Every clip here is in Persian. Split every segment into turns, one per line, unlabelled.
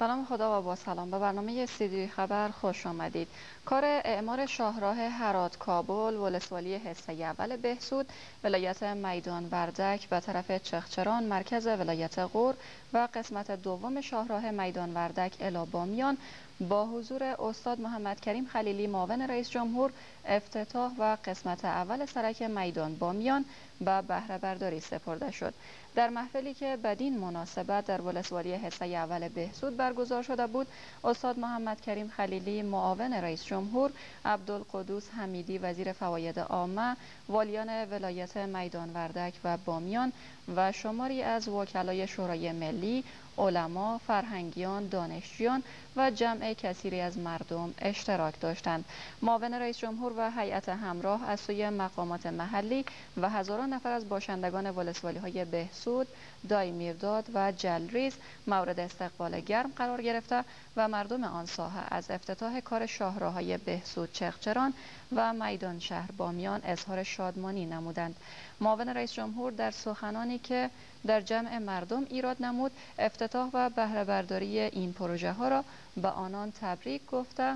به نام خدا و با سلام. به برنامه استودیوی خبر خوش آمدید. کار اعمار شاهراه هرات کابل ولسوالی حصه اول بهسود ولایت میدان وردک به طرف چخچران مرکز ولایت غور و قسمت دوم شاهراه میدان وردک الی بامیان با حضور استاد محمد کریم خلیلی معاون رئیس جمهور افتتاح و قسمت اول سرک میدان بامیان به بهره برداری سپرده شد. در محفلی که بدین مناسبت در ولسوالی حصه اول بهسود برگزار شده بود، استاد محمد کریم خلیلی معاون رئیس جمهور، عبدالقدوس حمیدی وزیر فواید عامه، والیان ولایت میدان وردک و بامیان و شماری از وکلای شورای ملی، علما، فرهنگیان، دانشجویان و جمع کثیری از مردم اشتراک داشتند. معاون رئیس جمهور و هیئت همراه از سوی مقامات محلی و هزاران نفر از باشندگان ولسوالی‌های بهسود، دای میرداد و جلریز مورد استقبال گرم قرار گرفته و مردم آن ساحه از افتتاح کار شاهراه‌های بهسود چخچران و میدان شهر بامیان اظهار شادمانی نمودند. معاون رئیس جمهور در سخنانی که در جمع مردم ایراد نمود، افتتاح و بهره برداری این پروژه ها را به آنان تبریک گفته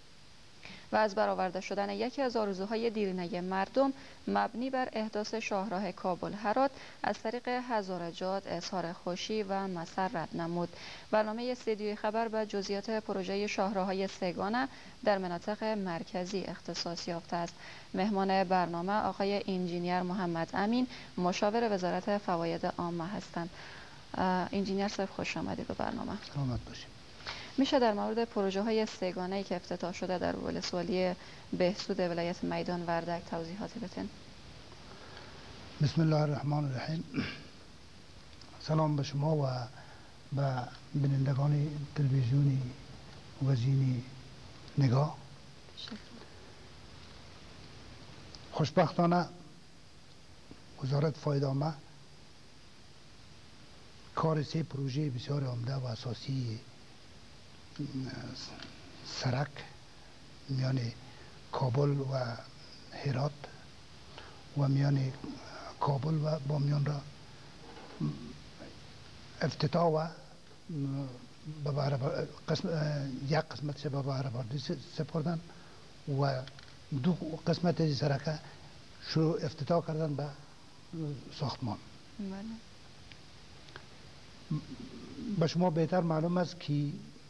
و از برآورده شدن یکی از آرزوهای دیرینه مردم مبنی بر احداث شاهراه کابل هرات از طریق هزارجات اظهار خوشی و مسرت نمود. برنامه استودیوی خبر به جزئیات پروژه شاهراه‌های سگانه در مناطق مرکزی اختصاص یافته است. مهمان برنامه آقای انجینیر محمد امین مشاور وزارت فواید عامه هستند. انجینیر صاحب خوش آمدید به برنامه.
سلامت باشید.
میشه در مورد پروژه های سه‌گانه‌ای که افتتاح شده در ولسوالی بهسود ولایت میدان وردک توضیحاتی بدین؟
بسم الله الرحمن الرحیم. سلام به شما و به بینندگان تلویزیونی وزینی نگاه. خوشبختانه وزارت فواید عامه کار سه پروژه بسیار عمده و اساسی سرک میان کابل و هرات و میان کابل و بامیان را افتتاح و یک قسمتش به بهره برداری سپردن و دو قسمت از سرک شروع افتتاح کردن به ساختمان. به شما بهتر معلوم است که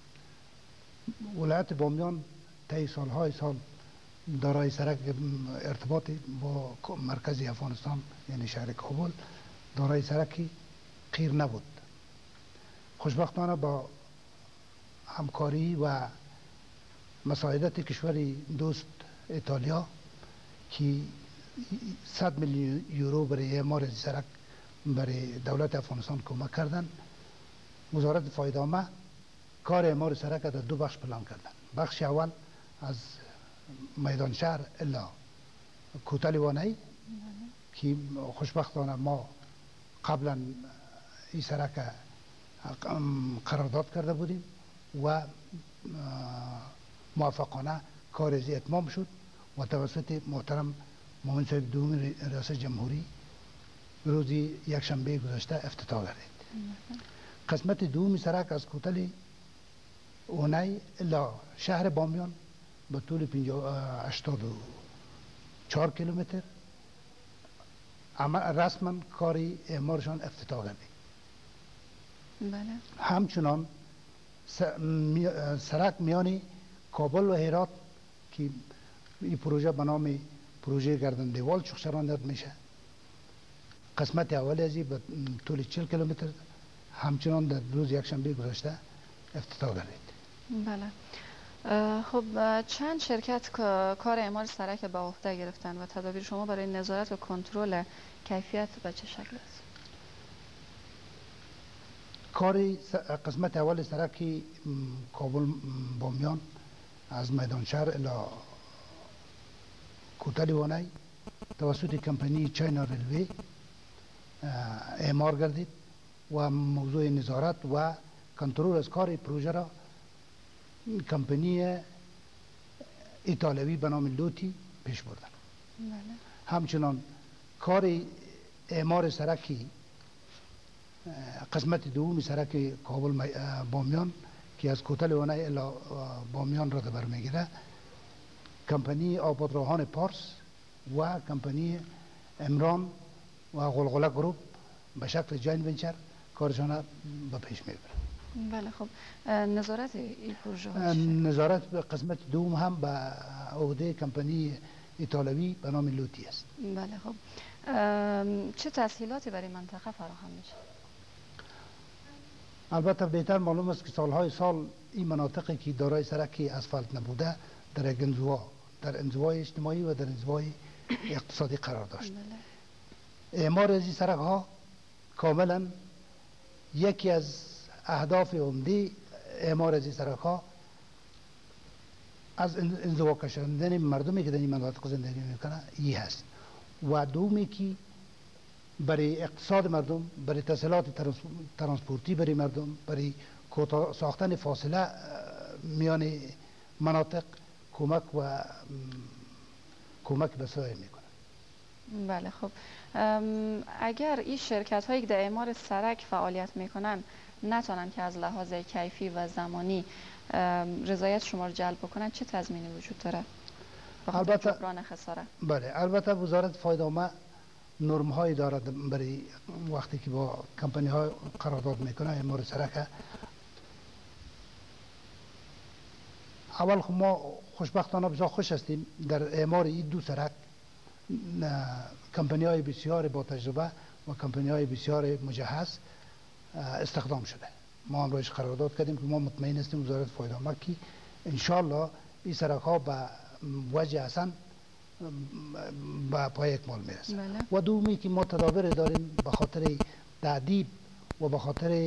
ولایت بامیان طی سالهای سال دارای سرک ارتباط با مرکز افغانستان یعنی شهر کابل دارای سرکی قیر نبود. خوشبختانه با همکاری و مساعدت کشور دوست ایتالیا که 100 میلیون یورو برای اعمار سرک برای دولت افغانستان کمک کردند، وزارت فواید عامه کار اعمار سرک در دو بخش پلان کردن. بخش اول از میدان شهر الا کوتل وانهی که خوشبختانه ما قبلا این سرک قرارداد کرده بودیم و موفقانه کار از اتمام شد و توسط محترم معاون صاحب دوم ریاست جمهوری روزی یکشنبه گذشته افتتاح گردید. قسمت دوم سرک از کوتل اونای الا شهر بامیان به طول 84 کیلومتر رسما کاری اعمارشان افتتاح گردید.
بله.
همچنان سرک میان کابل و هرات که این پروژه به نام پروژه گردن دیوال چخچران داد میشه، قسمت اول از این به طول 40 کیلومتر همچنان در روز یکشنبه گذشته افتتاح گردید.
بله. خب چند شرکت کار اعمار سرک به عهده گرفتن و تدابیر شما برای نظارت و کنترل کیفیت به چه شکل است؟
کار قسمت اول سرک کابل بامیان از میدان شهر الی کوتل وانهی توسط کمپانی چاینا ریلوی اعمار گردید و موضوع نظارت و کنترل از کار پروژه را کمپانی ایتالوی به نام لوتی پیش بردن. همچنان کار اعمار سرکی قسمت دوم سرک کابل بامیان که از کوتل ونه الا بامیان را بر میگیره، کمپانی آبادراهان پارس و کمپانی امران و غلغله گروپ به شکل جاین ونچر کارشان به پیش میبره.
بله خب نظارت این پروژه ها
نظارت به قسمت دوم هم به عهده کمپانی ایتالوی به نام لوتی است.
بله خب چه تسهیلاتی برای منطقه فراهم میشه؟
البته بهتر معلوم است که سالهای سال این مناطقی که دارای سرک اسفالت نبوده در یک انزوا، در انزوای اجتماعی و در انزوای اقتصادی قرار داشت. اعمار از این سرک ها کاملا یکی از اهداف عمده اعمار از این سرک ها از انزوا کشاندن مردمی که در این مناطق زندگی میکنه این هست و دومی که برای اقتصاد مردم، برای تسهیلات ترانسپورتی برای مردم، برای ساختن فاصله میان مناطق کمک به سایه میکنه.
بله خب اگر این شرکت هایی که در اعمار سرک فعالیت میکنن نتونن که از لحاظ کیفی و زمانی رضایت شما رو جلب بکنن، چه تضمینی وجود داره؟
البته
جبران خسارت.
بله، البته وزارت فایده‌نامه نرم هایی دارد برای وقتی که با کمپانی های قرارداد میکنه اعمار سرک. اول خب ما خوشبختانه بسیار خوش هستیم در اعمار این دو سرک کمپانی های بسیار با تجربه و کمپانی های بسیار مجهز استخدام شده. ما هم روش قرارداد کردیم که ما مطمئن هستیم وزارت فایده‌نامه که انشالله این سرک ها به وجه حسن به پای اکمال میرسه. و دومی که ما تدابیر داریم به خاطر تعدیب و به خاطر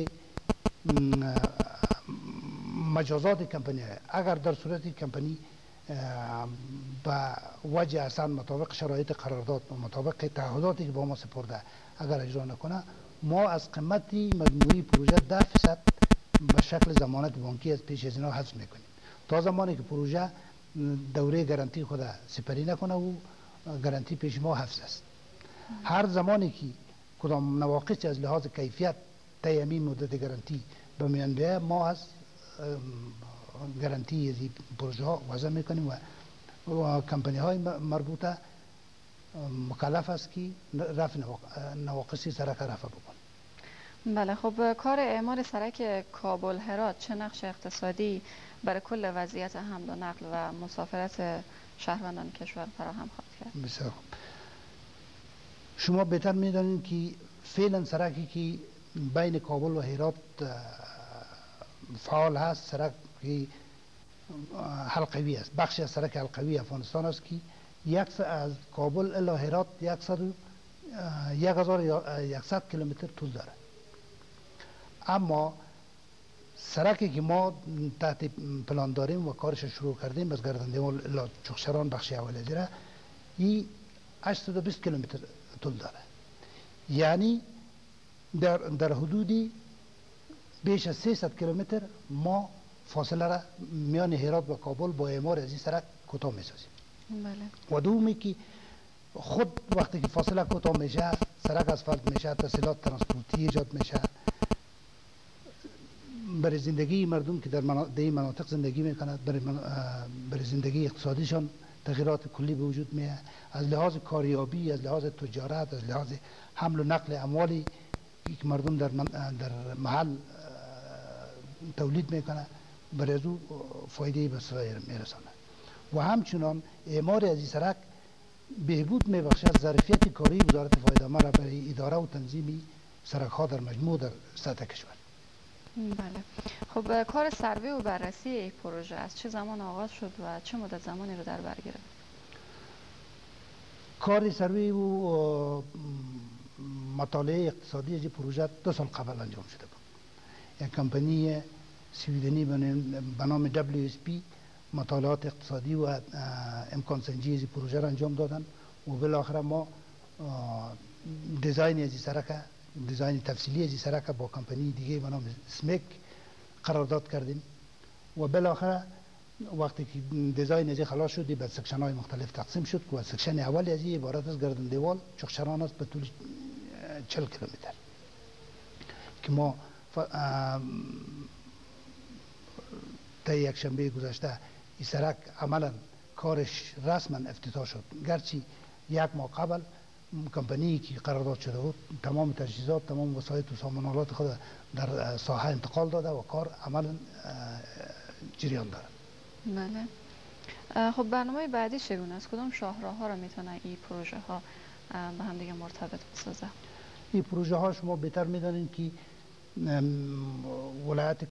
مجازات کمپانی های، اگر در صورت کمپانی به وجه حسن مطابق شرایط قرارداد و مطابق تعهداتی که با ما سپرده اگر اجرا نکنه، ما از قیمت مجموعی پروژه 10% به شکل ضمانت بانکی از پیش از اینا حذف میکنیم تا زمانی که پروژه دوره گارانتی خود سپری نکنه و گارانتی پیش ما حفظ است. هر زمانی که کدام نواقصی از لحاظ کیفیت طی همین مدت گارانتی به میان بیاید، ما از گارانتی از این پروژه ها وضع میکنیم و کمپانی های مربوطه مکلف است که رفع نواقصی سرک رفع بکن.
بله خب کار اعمار سرک کابل هرات چه نقش اقتصادی برای کل وضعیت حمل و نقل و مسافرت شهروندان کشور فراهم خواهد کرد؟
بسیار خوب. شما بهتر میدانید که فعلا سرکی که بین کابل و هرات فعال هست سرک حلقوی است، بخشی از سرک حلقوی افغانستان است که از کابل الی هرات 1100 کیلومتر طول داره. اما سرکی که ما تحت پلان داریم و کارش شروع کردیم از گردنده‌مال الی چخشران بخش اول اجرا، این 820 کیلومتر طول داره. یعنی در حدودی بیش از 300 کیلومتر ما فاصله را میان هرات و کابل با اعمار از این سرک کوتاه میسازیم.
بله.
و دومی که خود وقتی که فاصله کوتاه میشه، سرک اسفالت میشه، تسهیلات ترانسپورتی ایجاد میشه، برای زندگی مردم که در این مناطق زندگی میکنند، برای زندگی اقتصادیشان تغییرات کلی به وجود میاد. از لحاظ کاریابی، از لحاظ تجارت، از لحاظ حمل و نقل اموالی که مردم در محل تولید میکنه، برای از او فایده به سایر میرسانه. و همچنان اعمار از این سرک بهبود میبخشد ظرفیت کاری وزارت فایده‌نامه را برای اداره و تنظیم سرک ها در مجموع در سطح کشور.
بله. خب کار سروی و بررسی این پروژه از چه زمان آغاز شد و چه مدت زمانی رو در بر گرفت؟
کار سروی و مطالعه اقتصادی از این پروژه 2 سال قبل انجام شده بود. یک کمپانی سویدنی به نام WSP مطالعات اقتصادی و امکان سنجی از این پروژه را انجام دادن و بالاخره ما دیزاین از این سرک، دیزاین تفصیلی از این سرک با کمپانی دیگه به نام سمیک قرارداد کردیم و بالاخره وقتی که دیزاین از این خلاص شد به سکشن های مختلف تقسیم شد و سکشن اول از این عبارت از گردنده‌وال چخشران است به طول 40 کیلومتر که ما طی یک شنبه گذشته این سرک عملا کارش رسما افتتاح شد، گرچه یک ماه قبل کمپانی که قرارداد شده بود تمام تجهیزات، تمام وسایط و سامانالات خود در ساحه انتقال داده و کار عملا جریان دارد.
بله. خب برنامه بعدی چگونه است؟ کدام شاهراه‌ها را میتونن این پروژه ها به هم دیگه مرتبط بسازه؟
این پروژه ها شما بهتر میدانید که ولایت